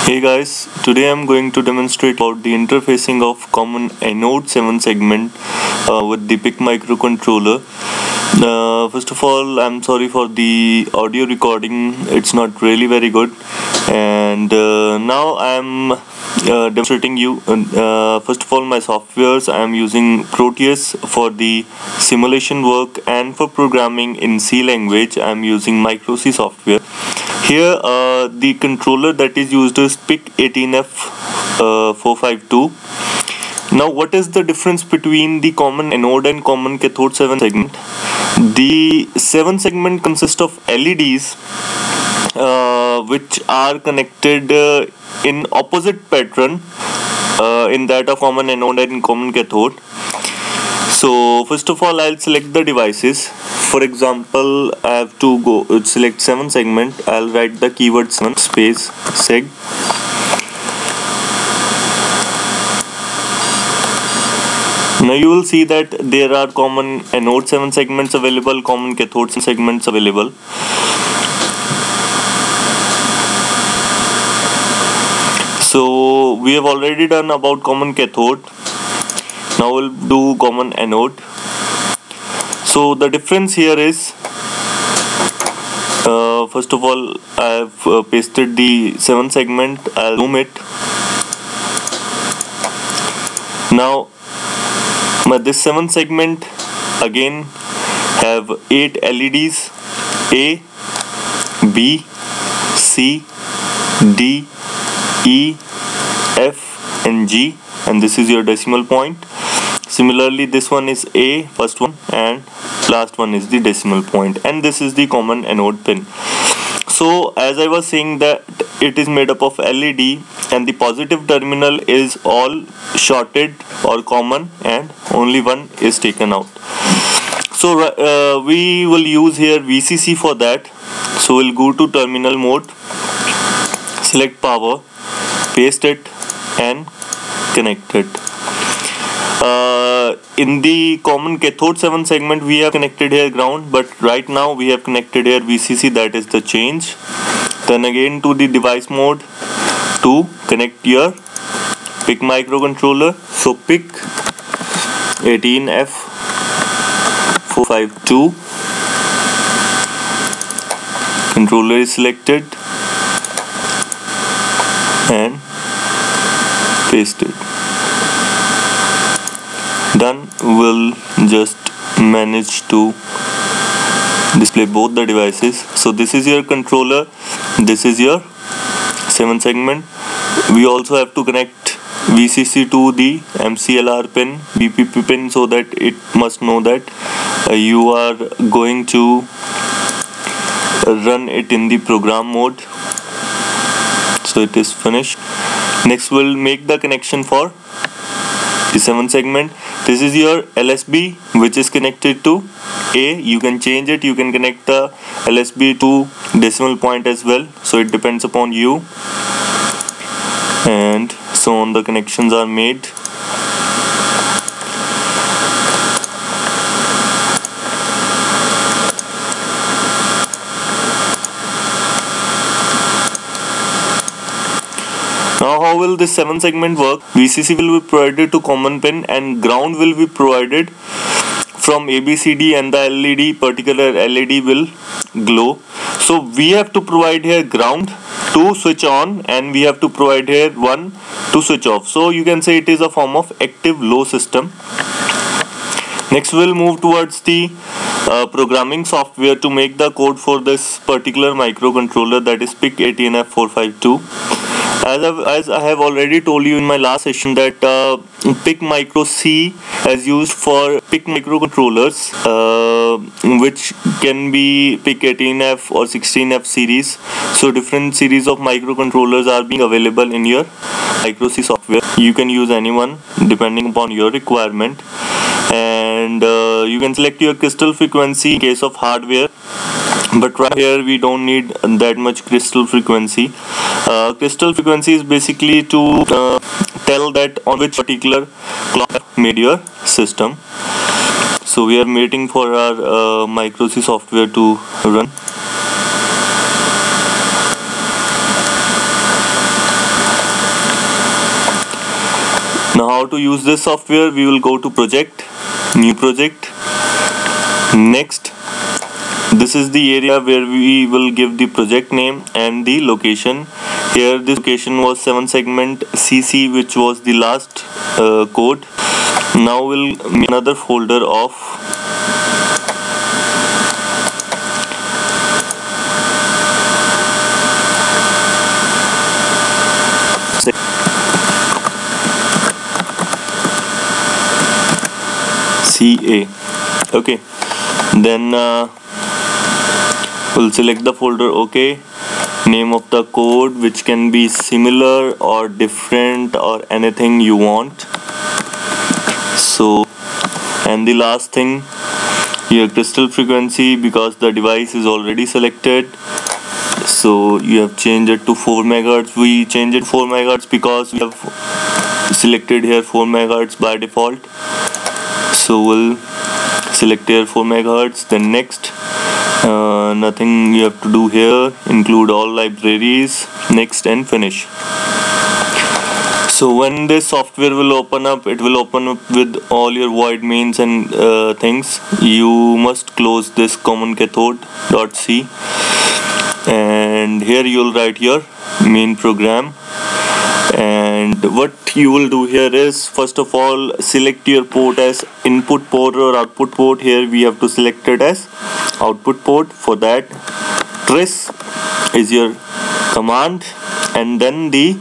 Hey guys, today I'm going to demonstrate about the interfacing of common anode 7 segment with the PIC microcontroller. First of all, I'm sorry for the audio recording, it's not really very good. And now I'm demonstrating you first of all my softwares. I'm using Proteus for the simulation work, and for programming in C language I'm using MicoC software. Here the controller that is used is pic18f452. Now what is the difference between the common anode and common cathode 7 segment? The 7 segment consists of LEDs which are connected in opposite pattern in that of common anode and common cathode. So first of all, I'll select the devices. For example, I have to go select 7 segment. I'll write the keyword 7 space seg. Now you will see that there are common anode 7 segments available, common cathode segments available. So we have already done about common cathode. Now we'll do common anode. So the difference here is, first of all, I have pasted the 7 segment. I'll zoom it. Now this 7 segment again have 8 LEDs: A, B, C, D, E, F and G, and this is your decimal point. Similarly, this one is A, first one, and last one is the decimal point, and this is the common anode pin. So as I was saying that it is made up of LED, and the positive terminal is all shorted or common, and only one is taken out. So we will use here VCC for that. So we'll go to terminal mode, select power, paste it and connect it. In the common cathode 7 segment we have connected here ground, but right now we have connected here VCC, that is the change. Then again to the device mode to connect your PIC microcontroller. So pic18f452 controller is selected and pasted. Done. We'll just manage to display both the devices. So this is your controller, this is your 7 segment. We also have to connect VCC to the MCLR pin, BPP pin, so that it must know that you are going to run it in the program mode. So it is finished. Next we'll make the connection for the 7 segment. This is your LSB which is connected to A. You can change it, you can connect the LSB to decimal point as well, so it depends upon you. And so on, the connections are made. Now how will this 7 segment work? VCC will be provided to common pin and ground will be provided from ABCD, and the LED, particular LED will glow. So we have to provide here ground to switch on, and we have to provide here 1 to switch off. So you can say it is a form of active low system. Next we'll move towards the programming software to make the code for this particular microcontroller, that is pic18f452. As I have already told you in my last session that PIC MicoC is used for PIC microcontrollers which can be pic18f or 16f series. So different series of microcontrollers are being available in your MicoC software. You can use any one depending upon your requirement, and you can select your crystal frequency in case of hardware. But right here we don't need that much crystal frequency. Crystal frequency is basically to tell that on which particular clock made your system. So we are waiting for our MicoC software to run. how to use this software, we will go to project, new project. Next, this is the area where we will give the project name and the location. Here this location was 7 segment CC, which was the last code. Now we'll make another folder of CA. Okay, then we'll select the folder. Okay, name of the code, which can be similar or different or anything you want. So, and the last thing, your crystal frequency, because the device is already selected, so you have changed it to 4 megahertz. We changed it 4 megahertz because we have selected here 4 megahertz by default. So we'll select here 4 megahertz. Then next, nothing you have to do here, include all libraries, next, and finish. So when this software will open up, it will open up with all your void mains and things. You must close this common cathode.c, and here you'll write your main program. And what you will do here is, first of all, select your port as input port or output port. Here we have to select it as output port. For that, trace is your command, and then the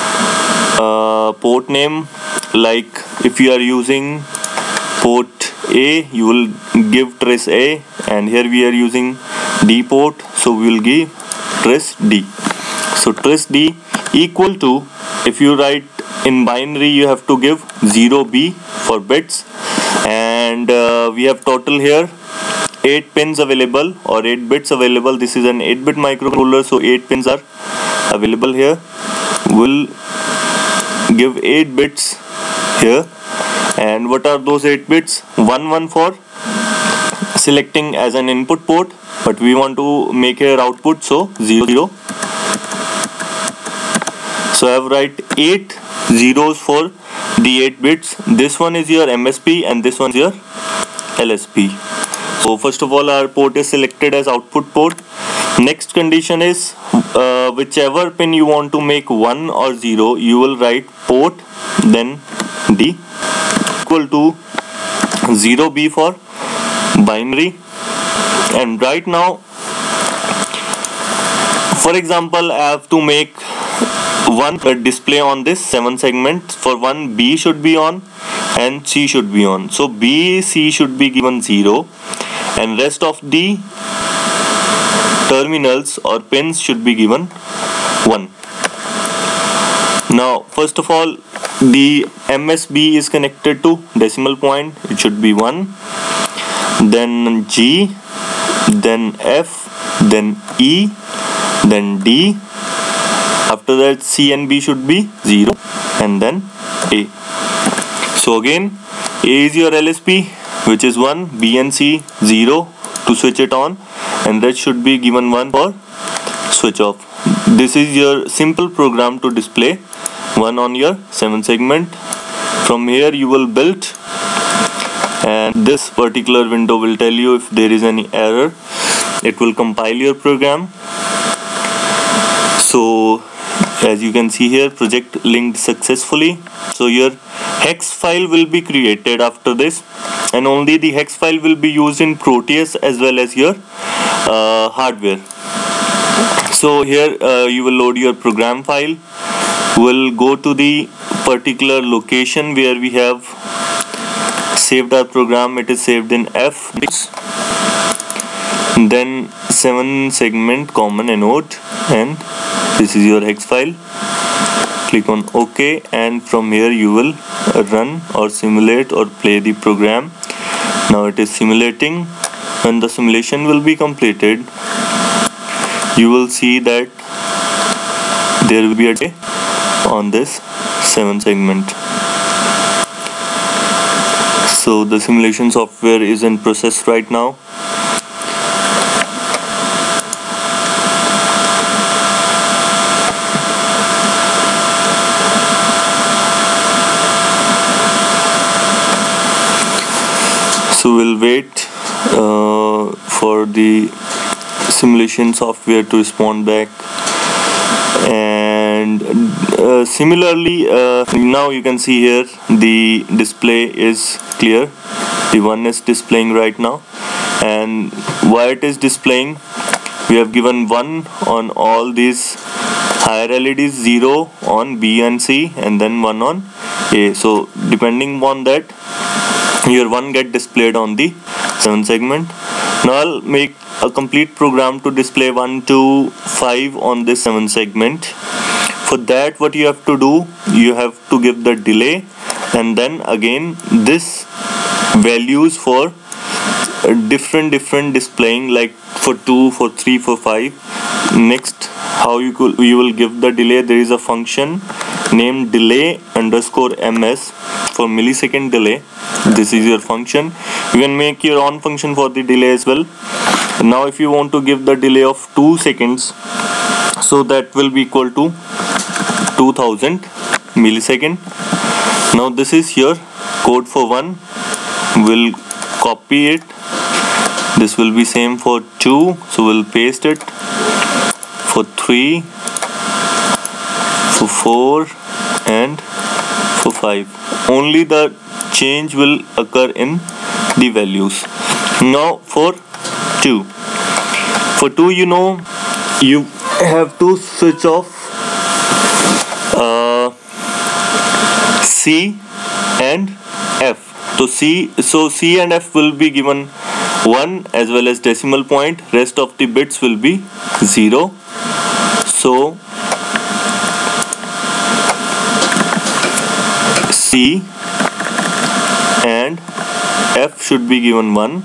port name. Like if you are using port A, you will give trace A, and here we are using D port, so we will give trace D. So trace D equal to, if you write in binary, you have to give 0B for bits, and we have total here 8 pins available or 8 bits available. This is an 8-bit microcontroller, so 8 pins are available here. We'll give 8 bits here. And what are those 8 bits? 1 for selecting as an input port, but we want to make here output, so 0. So I have write 8 zeros for the 8 bits. This one is your MSP and this one is your LSP. So first of all, our port is selected as output port. Next condition is whichever pin you want to make 1 or 0, you will write port then D equal to 0B for binary. And right now, for example, I have to make one display on this 7 segment. For one, B should be on and C should be on. So B, C should be given 0, and rest of the terminals or pins should be given 1. Now first of all, the MSB is connected to decimal point, it should be 1, then G, then F, then E, then D. After that, C and B should be 0, and then A. So again, A is your LSP, which is 1, B and C 0 to switch it on, and that should be given 1 for switch off. This is your simple program to display 1 on your 7 segment. From here you will build, and this particular window will tell you if there is any error. It will compile your program. So as you can see here, project linked successfully. So your hex file will be created after this, and only the hex file will be used in Proteus as well as your hardware. So here you will load your program file. We'll go to the particular location where we have saved our program. It is saved in F, then 7 segment common anode, and this is your hex file. Click on OK, and from here you will run or simulate or play the program. Now it is simulating. When the simulation will be completed, you will see that there will be a delay on this 7 segment. So the simulation software is in process right now. So we'll wait for the simulation software to respond back. And similarly, now you can see here the display is clear. The one is displaying right now, and why it is displaying, we have given 1 on all these higher LEDs, 0 on B and C, and then 1 on A. So depending on that, your 1 get displayed on the 7 segment. Now I'll make a complete program to display 1 to 5 on this 7 segment. For that, what you have to do, you have to give the delay, and then again this values for different displaying, like for 2, for 3, for 5. Next, how you will give the delay, there is a function named delay underscore ms for millisecond delay. This is your function. You can make your own function for the delay as well. Now if you want to give the delay of 2 seconds, so that will be equal to 2000 millisecond. Now this is your code for 1. We'll copy it. This will be same for 2, so we'll paste it. For 3, for 4, and for 5. Only the change will occur in the values. Now for 2. For 2, you know, you have to switch off C and F. So C and F will be given 1 as well as decimal point. Rest of the bits will be 0. So C and F should be given 1.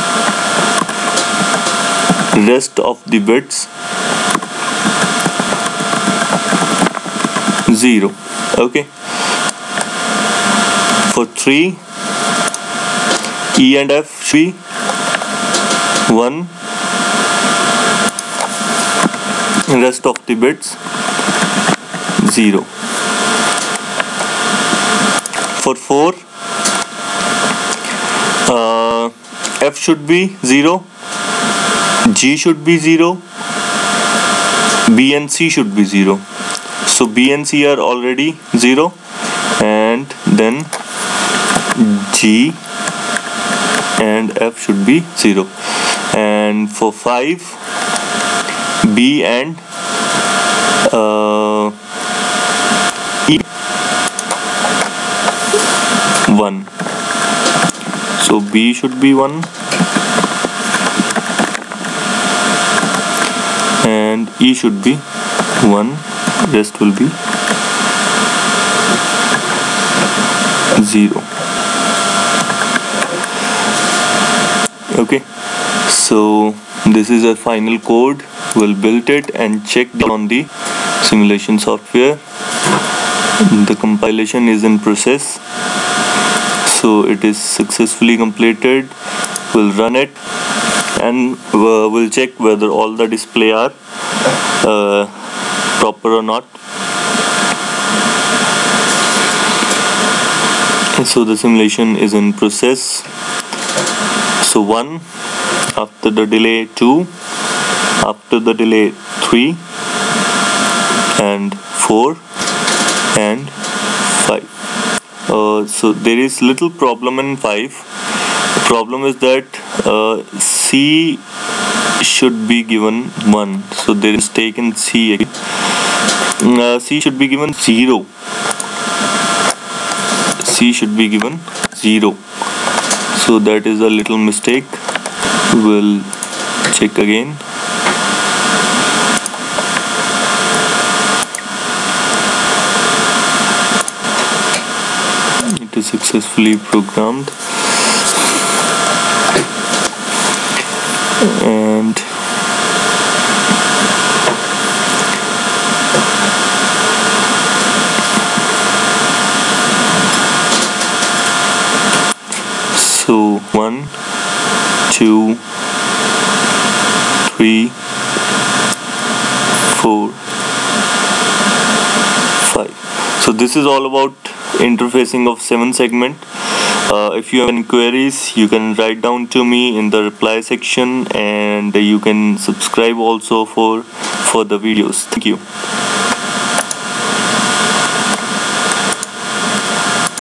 Rest of the bits 0. Okay. For 3, E and F should be 1. Rest of the bits 0. For 4, F should be 0, G should be 0, B and C should be 0. So B and C are already 0, and then G and F should be 0. And for 5, B and E 1. So B should be 1 and E should be 1. Rest will be 0. Okay, so this is a final code. We'll build it and check on the simulation software. The compilation is in process, so it is successfully completed. We'll run it and we'll check whether all the display are proper or not. So the simulation is in process. So 1, after the delay 2, after the delay 3, and 4, and 5. So there is little problem in 5. The problem is that C should be given 1. So there is mistake in C again. C should be given 0. C should be given 0. So that is a little mistake. We'll check again. It is successfully programmed. And so 1, 2, 3, 4, 5. So this is all about interfacing of 7 segment. If you have any queries, you can write down to me in the reply section, and you can subscribe also for the videos. Thank you.